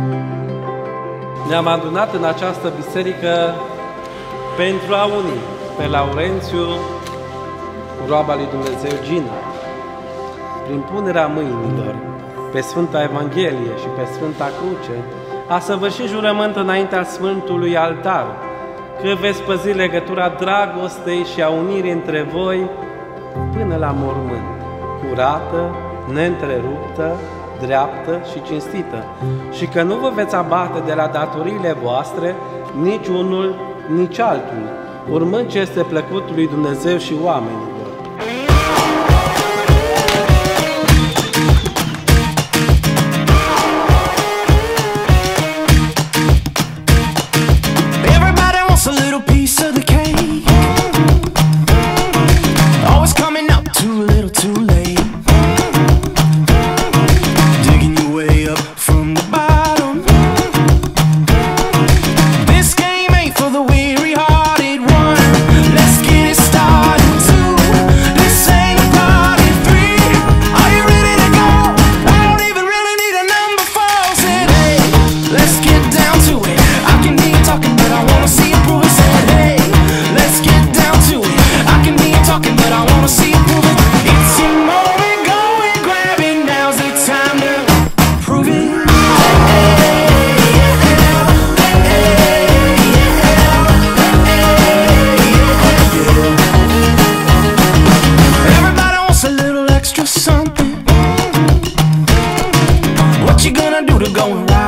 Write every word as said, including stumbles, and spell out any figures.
Ne-am adunat în această biserică pentru a uni pe Laurențiu cu roaba lui Dumnezeu Gina, prin punerea mâinilor pe Sfânta Evanghelie și pe Sfânta Cruce, a săvârșit jurământ înaintea Sfântului Altar, că veți păzi legătura dragostei și a unirii între voi până la mormânt, curată, neîntreruptă, dreaptă și cinstită, și că nu vă veți abate de la datoriile voastre, nici unul, nici altul, urmând ce este plăcut lui Dumnezeu și oamenilor. Going right.